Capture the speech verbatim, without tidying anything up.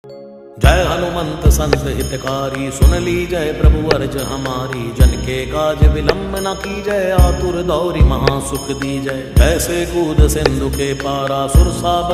जय हनुमंत संत हितकारी, सुन ली जय प्रभु अर्ज हमारी। जन के काज विलंब न की जय, आतुर दौरी महासुख दी जय। जैसे कूद सिंधु के पारा, सुरसा